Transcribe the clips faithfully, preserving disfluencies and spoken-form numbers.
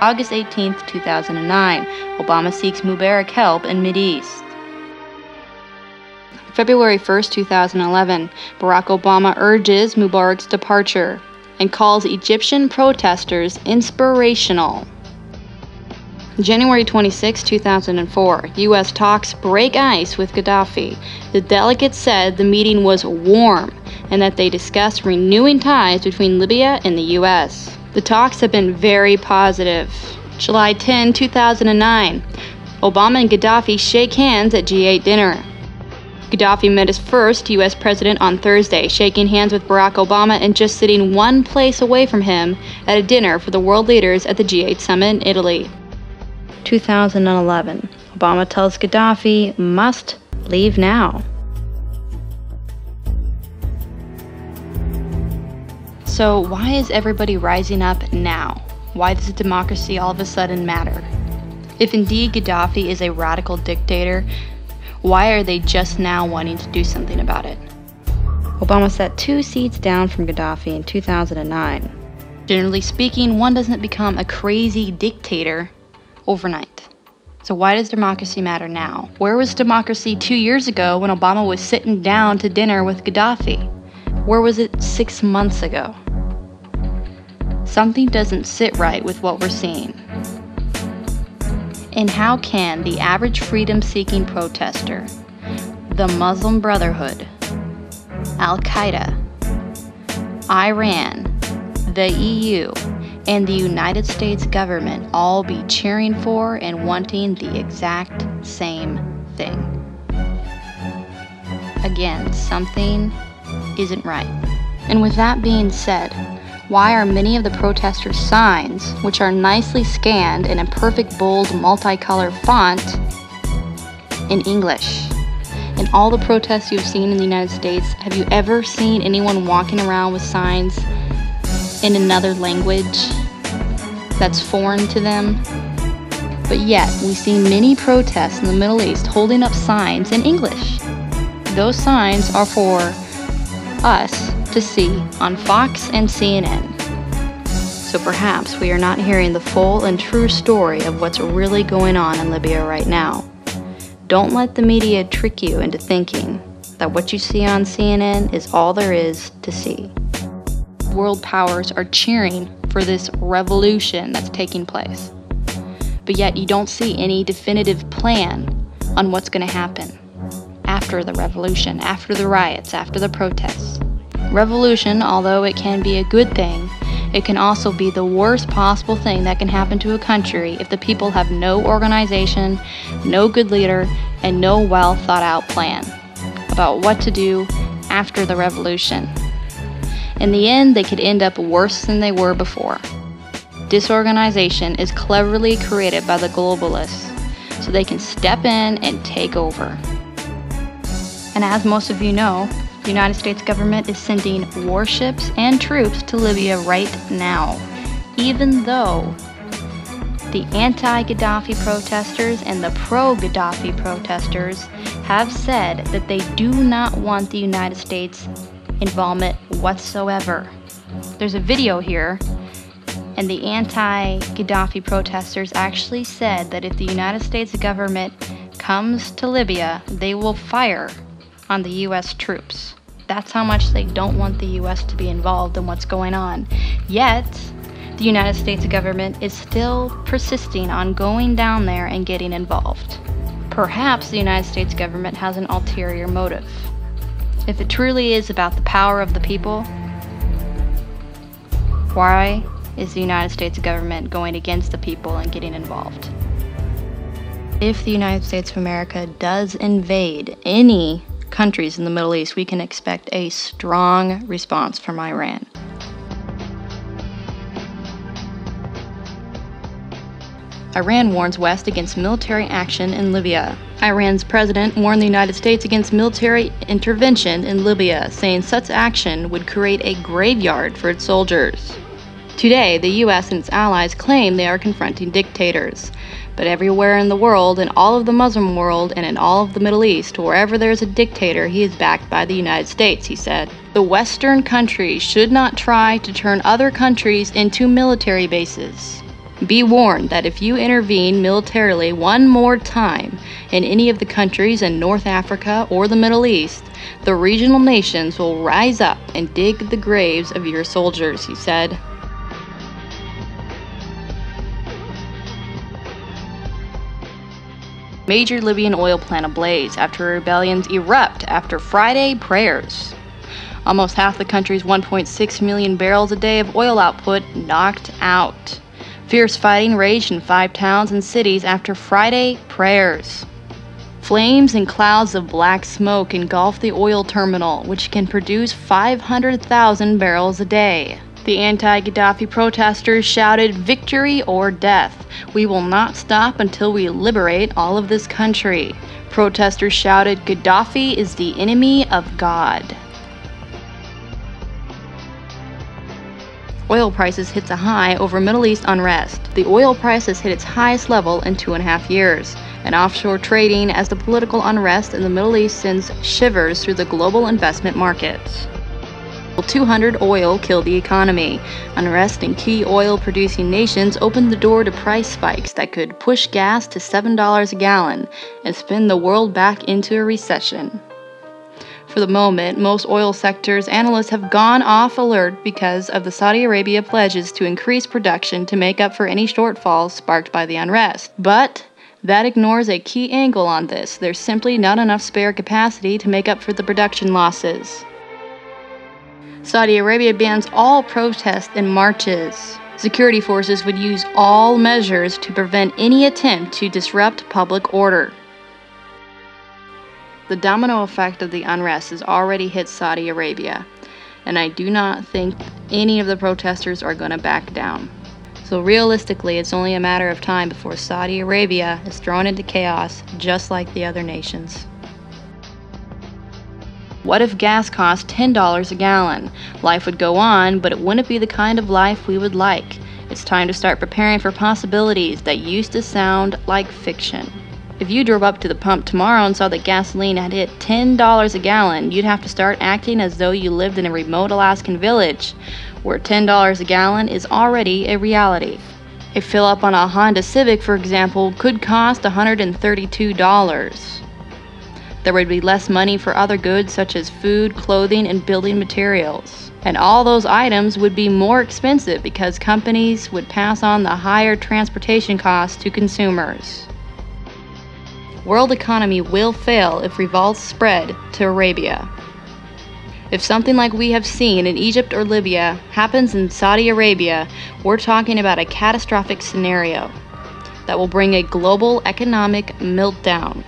August eighteenth, two thousand nine, Obama seeks Mubarak help in Mideast. February first, two thousand eleven, Barack Obama urges Mubarak's departure and calls Egyptian protesters inspirational. January twenty-sixth, two thousand four, U S talks break ice with Gaddafi. The delegates said the meeting was warm and that they discussed renewing ties between Libya and the U S. The talks have been very positive. July tenth, two thousand nine, Obama and Gaddafi shake hands at G eight dinner. Gaddafi met his first U S president on Thursday, shaking hands with Barack Obama and just sitting one place away from him at a dinner for the world leaders at the G eight summit in Italy. two thousand eleven, Obama tells Gaddafi must leave now. So why is everybody rising up now? Why does democracy all of a sudden matter? If indeed Gaddafi is a radical dictator, why are they just now wanting to do something about it? Obama sat two seats down from Gaddafi in two thousand nine. Generally speaking, one doesn't become a crazy dictator overnight. So why does democracy matter now? Where was democracy two years ago when Obama was sitting down to dinner with Gaddafi? Where was it six months ago? Something doesn't sit right with what we're seeing. And how can the average freedom-seeking protester, the Muslim Brotherhood, Al-Qaeda, Iran, the E U, and the United States government all be cheering for and wanting the exact same thing? Again, something isn't right. And with that being said, why are many of the protesters' signs, which are nicely scanned in a perfect bold multicolored font, in English? In all the protests you've seen in the United States, have you ever seen anyone walking around with signs in another language that's foreign to them? But yet, we see many protests in the Middle East holding up signs in English. Those signs are for us to see on Fox and C N N. So perhaps we are not hearing the full and true story of what's really going on in Libya right now. Don't let the media trick you into thinking that what you see on C N N is all there is to see. World powers are cheering for this revolution that's taking place. But yet you don't see any definitive plan on what's going to happen after the revolution, after the riots, after the protests. Revolution, although it can be a good thing, it can also be the worst possible thing that can happen to a country if the people have no organization, no good leader, and no well thought out plan about what to do after the revolution. In the end, they could end up worse than they were before. Disorganization is cleverly created by the globalists so they can step in and take over. And as most of you know, the United States government is sending warships and troops to Libya right now, even though the anti-Gaddafi protesters and the pro-Gaddafi protesters have said that they do not want the United States involvement whatsoever. There's a video here, and the anti-Gaddafi protesters actually said that if the United States government comes to Libya, they will fire on the U S troops. That's how much they don't want the U S to be involved in what's going on. Yet, the United States government is still persisting on going down there and getting involved. Perhaps the United States government has an ulterior motive. If it truly is about the power of the people, why is the United States government going against the people and getting involved? If the United States of America does invade any countries in the Middle East, we can expect a strong response from Iran. Iran warns West against military action in Libya. Iran's president warned the United States against military intervention in Libya, saying such action would create a graveyard for its soldiers. Today, the U S and its allies claim they are confronting dictators. But everywhere in the world, in all of the Muslim world, and in all of the Middle East, wherever there's a dictator, he is backed by the United States, he said. The Western countries should not try to turn other countries into military bases. Be warned that if you intervene militarily one more time in any of the countries in North Africa or the Middle East, the regional nations will rise up and dig the graves of your soldiers, he said. Major Libyan oil plant ablaze after rebellions erupt after Friday prayers. Almost half the country's one point six million barrels a day of oil output knocked out. Fierce fighting raged in five towns and cities after Friday prayers. Flames and clouds of black smoke engulfed the oil terminal, which can produce five hundred thousand barrels a day. The anti-Gaddafi protesters shouted, "Victory or death. We will not stop until we liberate all of this country." Protesters shouted, "Gaddafi is the enemy of God." Oil prices hits a high over Middle East unrest. The oil price has hit its highest level in two and a half years, and offshore trading as the political unrest in the Middle East sends shivers through the global investment markets. two hundred oil killed the economy. Unrest in key oil-producing nations opened the door to price spikes that could push gas to seven dollars a gallon and spin the world back into a recession. For the moment, most oil sectors analysts have gone off alert because of the Saudi Arabia pledges to increase production to make up for any shortfalls sparked by the unrest. But that ignores a key angle on this. There's simply not enough spare capacity to make up for the production losses. Saudi Arabia bans all protests and marches. Security forces would use all measures to prevent any attempt to disrupt public order. The domino effect of the unrest has already hit Saudi Arabia, and I do not think any of the protesters are going to back down. So realistically, it's only a matter of time before Saudi Arabia is thrown into chaos just like the other nations. What if gas cost ten dollars a gallon? Life would go on, but it wouldn't be the kind of life we would like. It's time to start preparing for possibilities that used to sound like fiction. If you drove up to the pump tomorrow and saw that gasoline had hit ten dollars a gallon, you'd have to start acting as though you lived in a remote Alaskan village, where ten dollars a gallon is already a reality. A fill-up on a Honda Civic, for example, could cost one hundred thirty-two dollars. There would be less money for other goods such as food, clothing, and building materials. And all those items would be more expensive because companies would pass on the higher transportation costs to consumers. World economy will fail if revolts spread to Arabia. If something like we have seen in Egypt or Libya happens in Saudi Arabia, we're talking about a catastrophic scenario that will bring a global economic meltdown.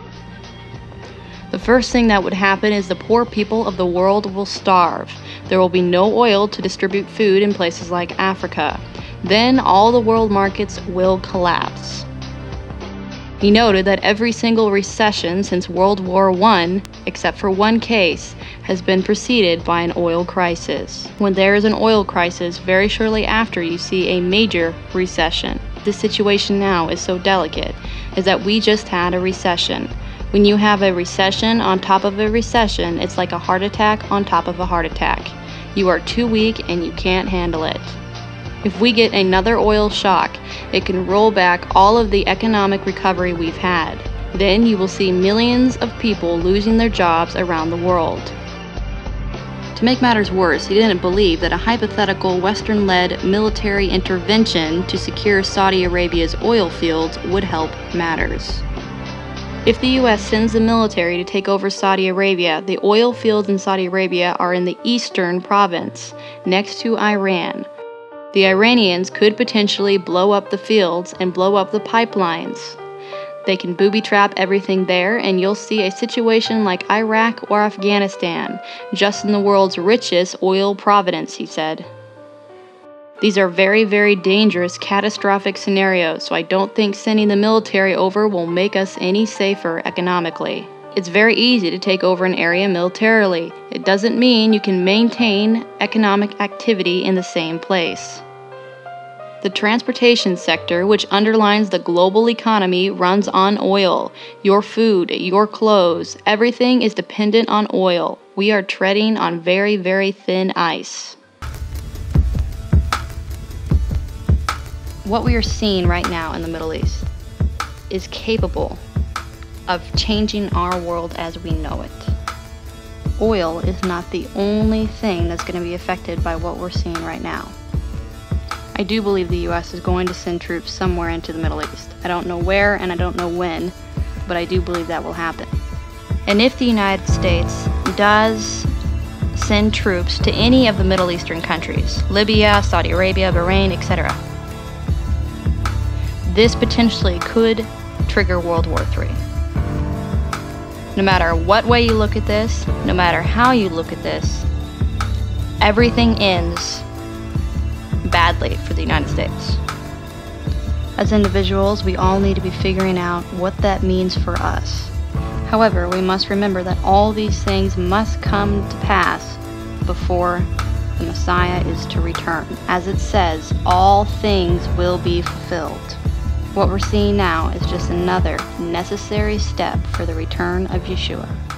The first thing that would happen is the poor people of the world will starve. There will be no oil to distribute food in places like Africa. Then all the world markets will collapse. He noted that every single recession since World War One, except for one case, has been preceded by an oil crisis. When there is an oil crisis, very shortly after you see a major recession. The situation now is so delicate, is that we just had a recession. When you have a recession on top of a recession, it's like a heart attack on top of a heart attack. You are too weak and you can't handle it. If we get another oil shock, it can roll back all of the economic recovery we've had. Then you will see millions of people losing their jobs around the world. To make matters worse, he didn't believe that a hypothetical Western-led military intervention to secure Saudi Arabia's oil fields would help matters. If the U S sends the military to take over Saudi Arabia, the oil fields in Saudi Arabia are in the eastern province, next to Iran. The Iranians could potentially blow up the fields and blow up the pipelines. They can booby-trap everything there, and you'll see a situation like Iraq or Afghanistan, just in the world's richest oil province, he said. These are very, very dangerous, catastrophic scenarios, so I don't think sending the military over will make us any safer economically. It's very easy to take over an area militarily. It doesn't mean you can maintain economic activity in the same place. The transportation sector, which underlines the global economy, runs on oil. Your food, your clothes, everything is dependent on oil. We are treading on very, very thin ice. what we are seeing right now in the Middle East is capable of changing our world as we know it. Oil is not the only thing that's going to be affected by what we're seeing right now. I do believe the U S is going to send troops somewhere into the Middle East. I don't know where and I don't know when, but I do believe that will happen. And if the United States does send troops to any of the Middle Eastern countries, Libya, Saudi Arabia, Bahrain, et cetera, this potentially could trigger World War Three. No matter what way you look at this, no matter how you look at this, everything ends badly for the United States. As individuals, we all need to be figuring out what that means for us. However, we must remember that all these things must come to pass before the Messiah is to return. As it says, all things will be fulfilled. What we're seeing now is just another necessary step for the return of Yeshua.